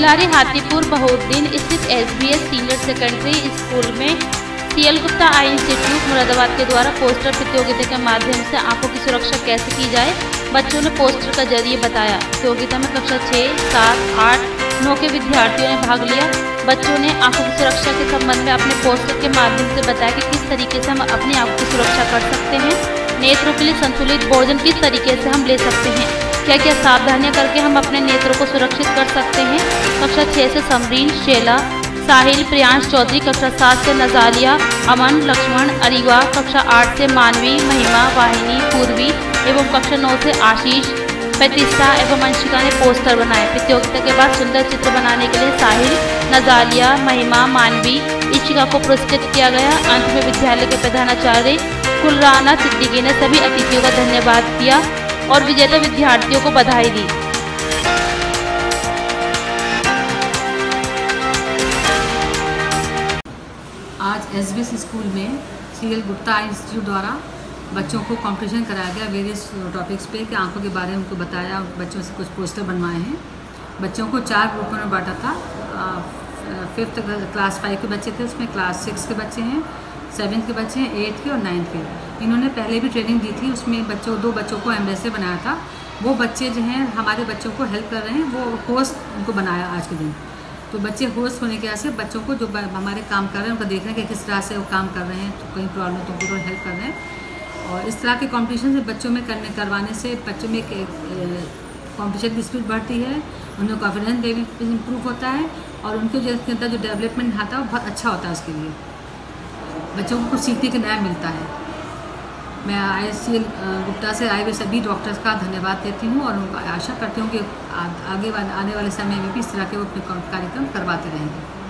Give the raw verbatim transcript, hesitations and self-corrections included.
तिलारी हाथीपुर बहुद्दीन स्थित SBS senior secondary school में CL Gupta I institute Moradabad के द्वारा पोस्टर प्रतियोगिता के माध्यम से आंखों की सुरक्षा कैसे की जाए बच्चों ने पोस्टर का जरिए बताया। प्रतियोगिता में कक्षा छः, सात, आठ, नौ के विद्यार्थियों ने भाग लिया। बच्चों ने आंखों की सुरक्षा के संबंध में अपने पोस्टर के माध्यम से बताया कि किस तरीके से हम अपनी आंखों की सुरक्षा कर सकते हैं, नेत्रों के लिए संतुलित भोजन किस तरीके से हम ले सकते हैं, क्या क्या सावधानियां करके हम अपने नेत्रों को सुरक्षित कर सकते हैं। कक्षा छः से समरीन, शेला, साहिल, प्रियांश चौधरी, कक्षा सात से नजालिया, अमन, लक्ष्मण, अरीवा, कक्षा आठ से मानवी, महिमा, वाहिनी, पूर्वी एवं कक्षा नौ से आशीष, प्रतिष्ठा एवं अंशिका ने पोस्टर बनाए। प्रतियोगिता के बाद सुंदर चित्र बनाने के लिए साहिल, नजालिया, महिमा, मानवी, इशिका को पुरस्कृत किया गया। अंत में विद्यालय के प्रधानाचार्य कुलराना सिद्दीकी ने सभी अतिथियों का धन्यवाद दिया और विजेता विद्यार्थियों को बधाई दी। आज एसबीएस स्कूल में सीएल गुप्ता आई इंस्टीट्यूट द्वारा बच्चों को कंपटीशन कराया गया वेरियस टॉपिक्स पे कि आंखों के बारे में उनको बताया। बच्चों से कुछ पोस्टर बनवाए हैं। बच्चों को चार ग्रुपों में बांटा था। फिफ्थ क्लास फाइव के बच्चे थे, उसमें क्लास सिक्स के बच्चे हैं, सेवन्थ के बच्चे हैं, एट्थ के और नाइन्थ के। इन्होंने पहले भी ट्रेनिंग दी थी, उसमें बच्चों दो बच्चों को एम्बेसडर बनाया था। वो बच्चे जो हैं हमारे बच्चों को हेल्प कर रहे हैं, वो होस्ट उनको बनाया आज के दिन। तो बच्चे होस्ट होने के वजह से बच्चों को जो हमारे काम कर रहे हैं उनको देख रहे हैं कि किस तरह से वो काम कर रहे हैं, तो कहीं प्रॉब्लम तो उनको हेल्प कर रहे हैं। और इस तरह के कॉम्पिटिशन से बच्चों में करने करवाने से बच्चों में कॉम्पिटिशन की स्पीड बढ़ती है, उनका कॉन्फिडेंस इम्प्रूव होता है और उनके जो अंदर जो डेवलपमेंट आता है वो बहुत अच्छा होता है। उसके लिए बच्चों को कुछ सीखने के नया मिलता है। मैं आई सीएल गुप्ता से आए हुए सभी डॉक्टर्स का धन्यवाद देती हूँ और उनको आशा करती हूँ कि आगे आने वाले समय में भी इस तरह के वो अपने कार्यक्रम करवाते रहेंगे।